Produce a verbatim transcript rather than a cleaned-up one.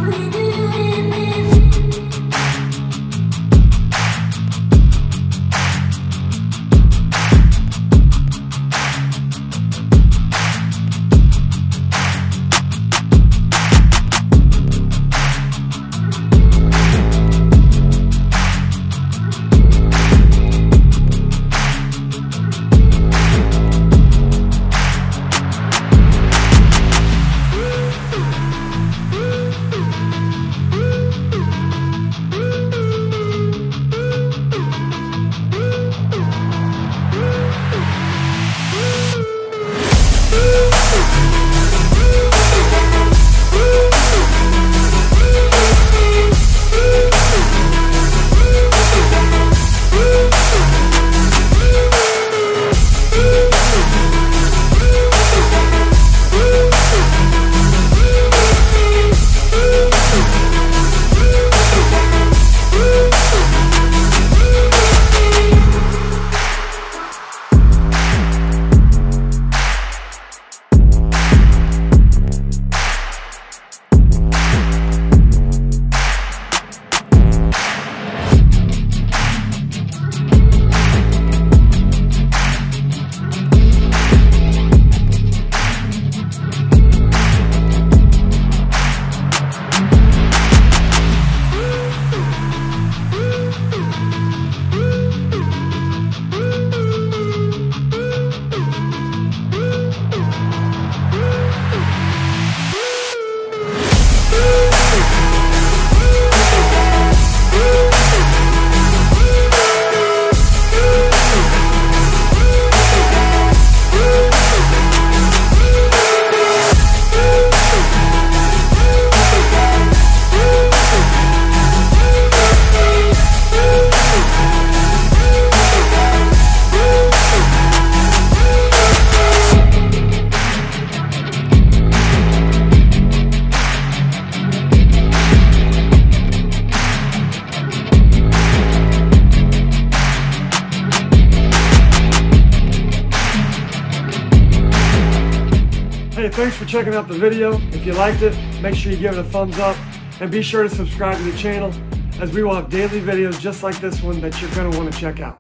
Hey, thanks for checking out the video. If you liked it, make sure you give it a thumbs up and be sure to subscribe to the channel, as we will have daily videos just like this one that you're going to want to check out.